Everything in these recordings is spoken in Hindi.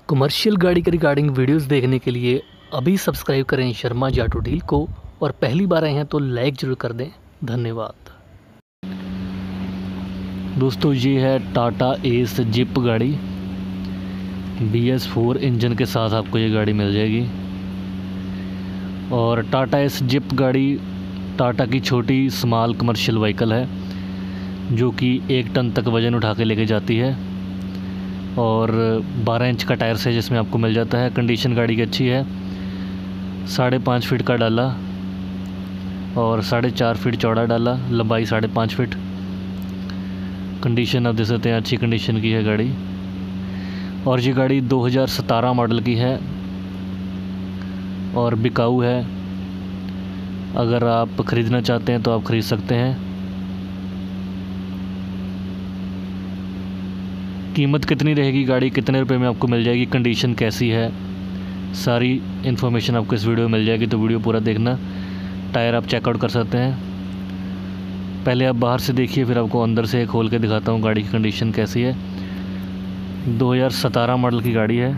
कमर्शियल गाड़ी के रिगार्डिंग वीडियोस देखने के लिए अभी सब्सक्राइब करें शर्मा ऑटो डील को, और पहली बार आए हैं तो लाइक ज़रूर कर दें। धन्यवाद। दोस्तों ये है टाटा एस जिप गाड़ी, BS4 इंजन के साथ आपको ये गाड़ी मिल जाएगी। और टाटा एस जिप गाड़ी टाटा की छोटी स्मॉल कमर्शियल व्हीकल है जो कि 1 टन तक वज़न उठा के लेके जाती है, और 12 इंच का टायर है जिसमें आपको मिल जाता है। कंडीशन गाड़ी की अच्छी है। 5.5 फीट का डाला और 4.5 फीट चौड़ा डाला, लंबाई 5.5 फीट। कंडीशन आप देख सकते हैं, अच्छी कंडीशन की है गाड़ी। और ये गाड़ी 2017 मॉडल की है और बिकाऊ है। अगर आप ख़रीदना चाहते हैं तो आप ख़रीद सकते हैं। कीमत कितनी रहेगी, गाड़ी कितने रुपए में आपको मिल जाएगी, कंडीशन कैसी है, सारी इन्फॉर्मेशन आपको इस वीडियो में मिल जाएगी, तो वीडियो पूरा देखना। टायर आप चेकआउट कर सकते हैं। पहले आप बाहर से देखिए, फिर आपको अंदर से खोल के दिखाता हूँ गाड़ी की कंडीशन कैसी है। 2017 मॉडल की गाड़ी है,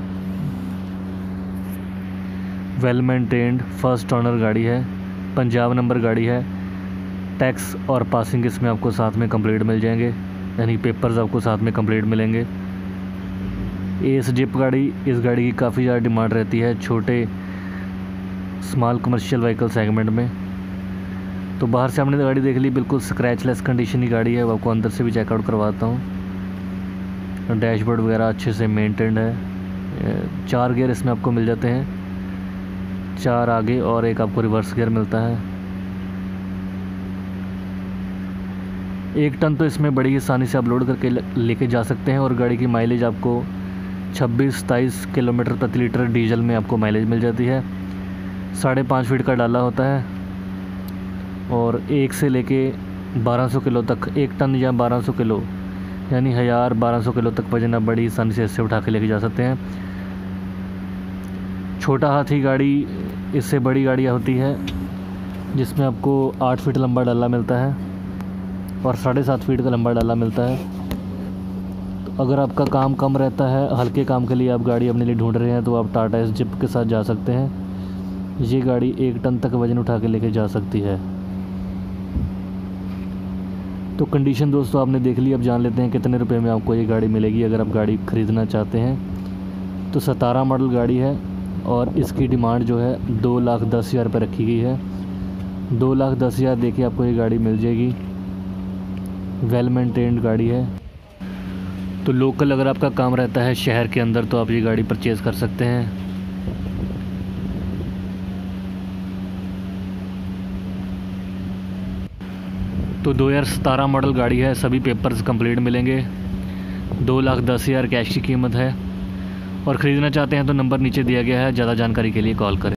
वेल मेंटेन्ड फर्स्ट ओनर गाड़ी है, पंजाब नंबर गाड़ी है। टैक्स और पासिंग इसमें आपको साथ में कंप्लीट मिल जाएंगे, यानी पेपर्स आपको साथ में कंप्लीट मिलेंगे। एस जिप गाड़ी, इस गाड़ी की काफ़ी ज़्यादा डिमांड रहती है छोटे स्मॉल कमर्शियल व्हीकल सेगमेंट में। तो बाहर से हमने गाड़ी देख ली, बिल्कुल स्क्रैचलेस कंडीशन की गाड़ी है। वो आपको अंदर से भी चेकआउट करवाता हूँ। डैशबोर्ड वगैरह अच्छे से मेंटेन्ड है। 4 गियर इसमें आपको मिल जाते हैं, 4 आगे और 1 आपको रिवर्स गियर मिलता है। 1 टन तो इसमें बड़ी आसानी से आप लोड करके लेके जा सकते हैं। और गाड़ी की माइलेज आपको 26-27 किलोमीटर प्रति लीटर डीजल में आपको माइलेज मिल जाती है। 5.5 फीट का डाला होता है और 1 से लेके 1200 किलो तक, 1 टन या 1200 किलो यानी 1200 किलो तक वजन आप बड़ी आसानी से इससे उठा के लेके जा सकते हैं। छोटा हाथी गाड़ी इससे बड़ी गाड़ियाँ होती है जिसमें आपको 8 फीट लंबा डाला मिलता है और 7.5 फीट का लंबा डाला मिलता है। तो अगर आपका काम कम रहता है, हल्के काम के लिए आप गाड़ी अपने लिए ढूंढ रहे हैं, तो आप टाटा एस जिप के साथ जा सकते हैं। ये गाड़ी 1 टन तक वज़न उठा के लेके जा सकती है। तो कंडीशन दोस्तों आपने देख ली। अब जान लेते हैं कितने रुपए में आपको ये गाड़ी मिलेगी अगर आप गाड़ी ख़रीदना चाहते हैं। तो 17 मॉडल गाड़ी है और इसकी डिमांड जो है 2,10,000 रुपये रखी गई है। 2,10,000 देके आपको ये गाड़ी मिल जाएगी। वेल मेंटेन्ड गाड़ी है। तो लोकल अगर आपका काम रहता है शहर के अंदर, तो आप ये गाड़ी परचेज़ कर सकते हैं। तो 2017 मॉडल गाड़ी है, सभी पेपर्स कंप्लीट मिलेंगे। 2,10,000 कैश की कीमत है। और ख़रीदना चाहते हैं तो नंबर नीचे दिया गया है, ज़्यादा जानकारी के लिए कॉल करें।